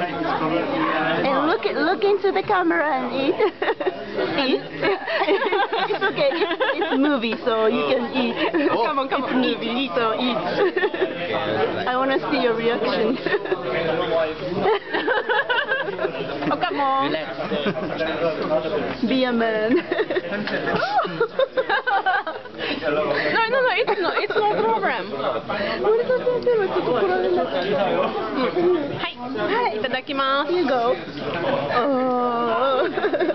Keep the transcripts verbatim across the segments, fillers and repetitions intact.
And look look into the camera and eat. Eat. It's okay. It's, it's movie, so you can eat. Oh. Come on, come on. It's movie, so eat. I want to see your reaction. Oh, come on. Relax. Be a man. No, no, no, it's no, it's no problem. 森田先生はちょっと来られなくて。 はい、はい、いただきます。 You go. Oh.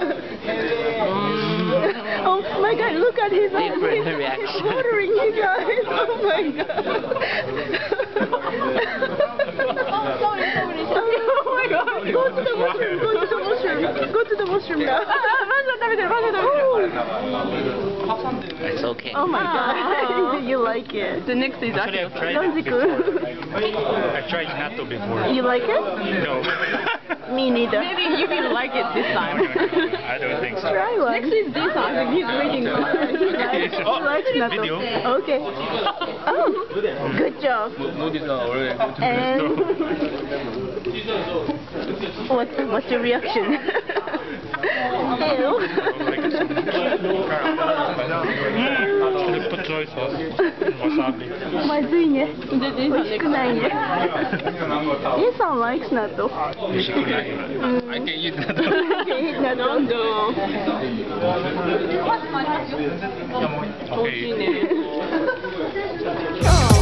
Oh my God! Look at his eyes. Different He's reaction. watering you guys. Oh my God. Oh my God. Go to the mushroom. Go to the mushroom. Go to the mushroom now. It's okay. Oh my God. You like it. The next is Actually, I've tried it Ronji-kun. before. I've tried natto before. You like it? No. Me neither. Maybe you will like it this time. I don't think so. Try one. Next is this time. He's waiting. He likes, he likes natto. Video. Okay. Oh, good job. And what, what's your reaction? Ew. Put soy sauce and wasabi. まずいね。美味しくないね。イさん likes natto. I can eat natto. I can eat natto. Okay. Okay. Oh.